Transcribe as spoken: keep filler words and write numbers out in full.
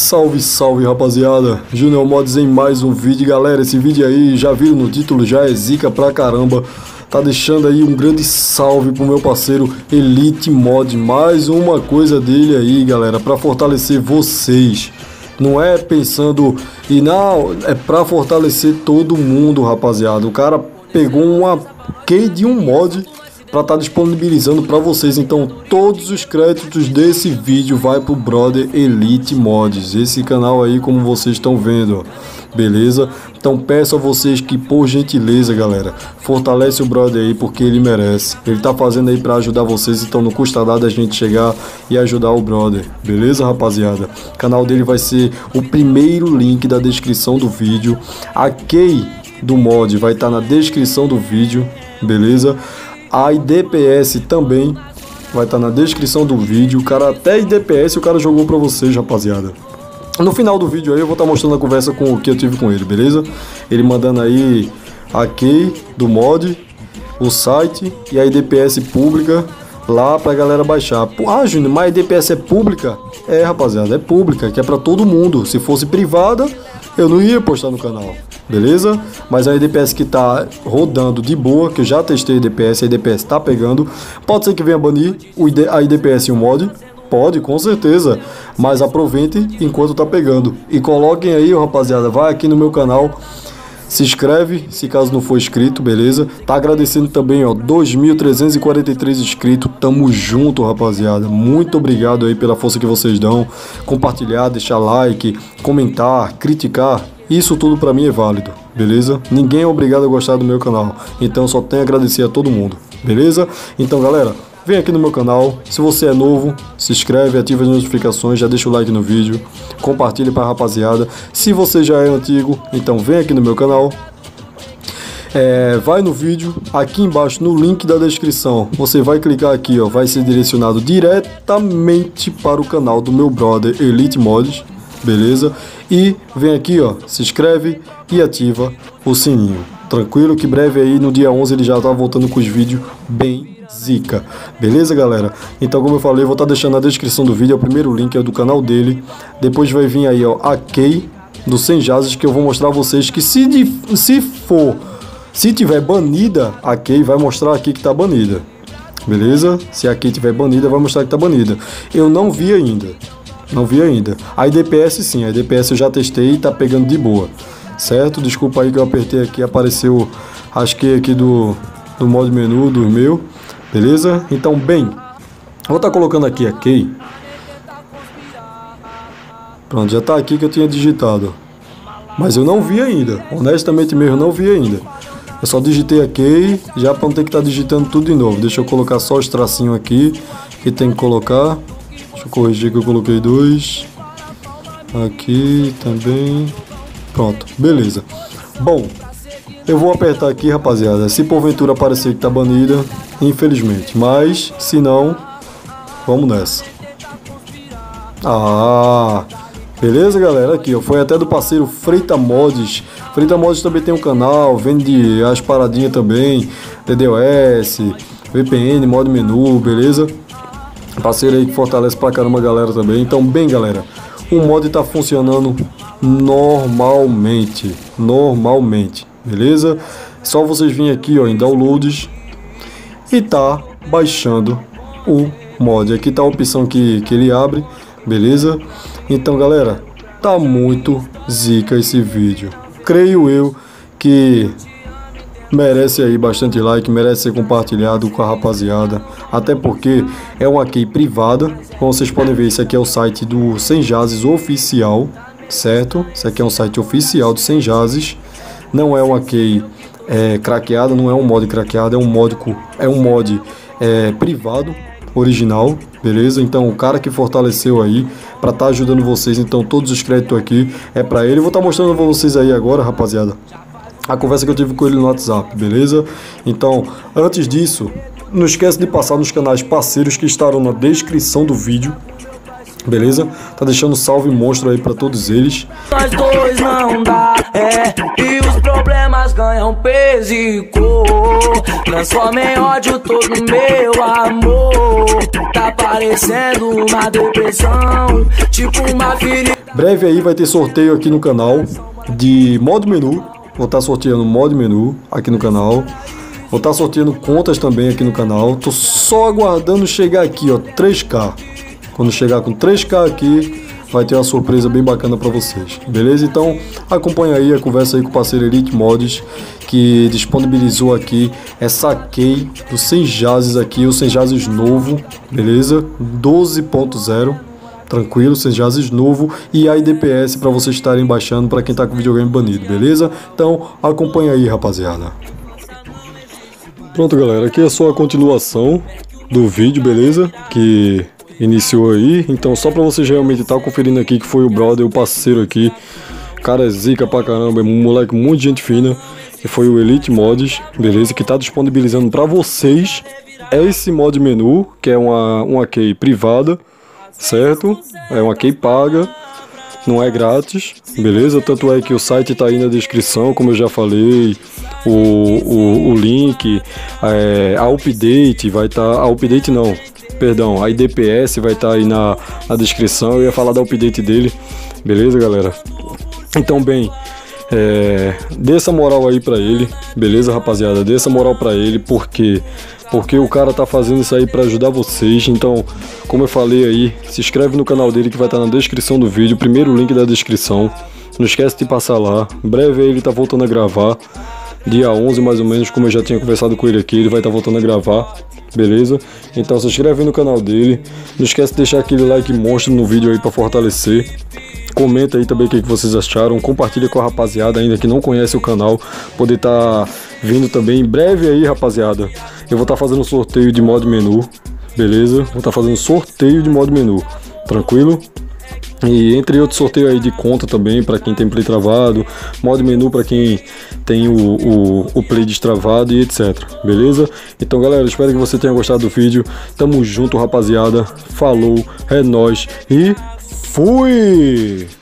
Salve, salve rapaziada, Junior Mods em mais um vídeo. Galera, esse vídeo aí, já viram no título, já é zica pra caramba. Tá deixando aí um grande salve pro meu parceiro Elite Mod. Mais uma coisa dele aí, galera, pra fortalecer vocês. Não é pensando e não, é pra fortalecer todo mundo, rapaziada. O cara pegou uma key de um mod para estar tá disponibilizando para vocês. Então todos os créditos desse vídeo vai pro brother Elite Mods, esse canal aí, como vocês estão vendo, ó. Beleza? Então peço a vocês que, por gentileza, galera, fortalece o brother aí, porque ele merece. Ele tá fazendo aí para ajudar vocês, então não custa nada a gente chegar e ajudar o brother. Beleza, rapaziada? O canal dele vai ser o primeiro link da descrição do vídeo. A key do mod vai estar tá na descrição do vídeo, beleza? A I D P S também vai estar tá na descrição do vídeo. O cara, até I D P S o cara jogou pra vocês, rapaziada. No final do vídeo aí eu vou estar tá mostrando a conversa com o que eu tive com ele, beleza? Ele mandando aí a key do mod, o site e a I D P S pública lá pra galera baixar. Ah, Júnior, mas a I D P S é pública? É, rapaziada, é pública, que é pra todo mundo. Se fosse privada, eu não ia postar no canal. Beleza? Mas a I D P S que tá rodando de boa, que eu já testei a I D P S, a I D P S tá pegando. Pode ser que venha banir a I D P S e o mod. Pode, com certeza. Mas aproveite enquanto tá pegando. E coloquem aí, ó, rapaziada. Vai aqui no meu canal. Se inscreve, se caso não for inscrito, beleza? Tá agradecendo também, ó, dois mil trezentos e quarenta e três inscritos. Tamo junto, rapaziada. Muito obrigado aí pela força que vocês dão. Compartilhar, deixar like, comentar, criticar. Isso tudo pra mim é válido, beleza? Ninguém é obrigado a gostar do meu canal, então só tenho a agradecer a todo mundo, beleza? Então, galera, vem aqui no meu canal. Se você é novo, se inscreve, ativa as notificações, já deixa o like no vídeo, compartilhe pra rapaziada. Se você já é antigo, então vem aqui no meu canal. É, vai no vídeo, aqui embaixo no link da descrição, você vai clicar aqui, ó, vai ser direcionado diretamente para o canal do meu brother Elite Mods. Beleza? E vem aqui, ó, se inscreve e ativa o sininho. Tranquilo que breve aí no dia onze ele já tá voltando com os vídeos bem zica. Beleza, galera? Então, como eu falei, eu vou estar tá deixando na descrição do vídeo, é o primeiro link, é do canal dele. Depois vai vir aí, ó, a key do cem Jazes, que eu vou mostrar a vocês que se, de, se for, se tiver banida a key, vai mostrar aqui que tá banida. Beleza? Se a key tiver banida, vai mostrar que tá banida. Eu não vi ainda. Não vi ainda. A I D P S sim, a I D P S eu já testei e tá pegando de boa. Certo? Desculpa aí que eu apertei aqui, apareceu, rasquei aqui do, do modo menu do meu. Beleza? Então, bem, vou estar tá colocando aqui a key. Pronto, já tá aqui que eu tinha digitado. Mas eu não vi ainda. Honestamente mesmo, não vi ainda. Eu só digitei a key, já para não ter que estar tá digitando tudo de novo. Deixa eu colocar só os tracinhos aqui que tem que colocar. Deixa eu corrigir que eu coloquei dois. Aqui também. Pronto, beleza. Bom, eu vou apertar aqui, rapaziada. Se porventura aparecer que tá banida, infelizmente. Mas, se não, vamos nessa. Ah, beleza, galera? Aqui, ó. Foi até do parceiro Freita Mods. Freita Mods também tem um canal, vende as paradinhas também. D D o S, V P N, modo menu, beleza? Parceiro aí que fortalece pra caramba a galera também. Então, bem, galera, o mod tá funcionando normalmente. Normalmente, beleza? Só vocês virem aqui, ó, em downloads e tá baixando o mod. Aqui tá a opção que, que ele abre, beleza? Então, galera, tá muito zica esse vídeo. Creio eu que merece aí bastante like, merece ser compartilhado com a rapaziada, até porque é uma key privada. Como vocês podem ver, esse aqui é o site do cem Jazes oficial, certo? Esse aqui é um site oficial do cem Jazes, não é uma key é, craqueada, não é um mod craqueado, é um mod, é um mod é, privado, original, beleza? Então o cara que fortaleceu aí para estar tá ajudando vocês, então todos os créditos aqui é para ele. Eu vou estar tá mostrando para vocês aí agora, rapaziada, a conversa que eu tive com ele no WhatsApp, beleza? Então, antes disso, não esquece de passar nos canais parceiros que estarão na descrição do vídeo. Beleza? Tá deixando salve monstro aí pra todos eles. Nós dois não dá, é, e os problemas ganham peso e cor. Transforma em ódio todo meu amor. Tá parecendo uma depressão, tipo uma ferida. Breve aí vai ter sorteio aqui no canal de modo menu. Vou estar sorteando modo menu aqui no canal. Vou estar sorteando contas também aqui no canal. Tô só aguardando chegar aqui, ó, três K. Quando chegar com três K aqui, vai ter uma surpresa bem bacana para vocês, beleza? Então acompanha aí a conversa aí com o parceiro Elite Mods, que disponibilizou aqui essa key do Senjazes aqui, o Senjazes novo, beleza? doze ponto zero, tranquilo, Senjazes novo, e a I D P S para vocês estarem baixando para quem tá com videogame banido, beleza? Então acompanha aí, rapaziada. Pronto, galera, aqui é só a continuação do vídeo, beleza? Que iniciou aí, então só pra vocês realmente estar tá conferindo aqui que foi o brother, o parceiro aqui, cara é zica pra caramba, é um moleque muito gente fina, que foi o Elite Mods, beleza, que tá disponibilizando pra vocês esse mod menu, que é uma, uma key privada, certo? É uma key paga, não é grátis, beleza? Tanto é que o site tá aí na descrição, como eu já falei, o, o, o link, é, a update vai estar, tá, a update não, perdão, a I D P S vai estar tá aí na, na descrição, eu ia falar da update dele, beleza, galera? Então, bem, é, dê essa moral aí pra ele, beleza, rapaziada? Dê essa moral pra ele, porque porque o cara tá fazendo isso aí pra ajudar vocês. Então, como eu falei aí, se inscreve no canal dele que vai estar tá na descrição do vídeo, primeiro link da descrição, não esquece de passar lá, em breve ele tá voltando a gravar, dia onze mais ou menos, como eu já tinha conversado com ele aqui, ele vai estar tá voltando a gravar, beleza? Então se inscreve aí no canal dele, não esquece de deixar aquele like monstro no vídeo aí para fortalecer, comenta aí também o que, que vocês acharam, compartilha com a rapaziada ainda que não conhece o canal, poder estar tá vindo também em breve aí, rapaziada. Eu vou estar tá fazendo sorteio de modo menu, beleza? Vou estar tá fazendo sorteio de modo menu, tranquilo? E entre outros sorteios aí de conta também para quem tem play travado, modo menu para quem tem o, o, o play destravado e etc, beleza? Então galera, espero que você tenha gostado do vídeo, tamo junto rapaziada, falou, é nóis e fui!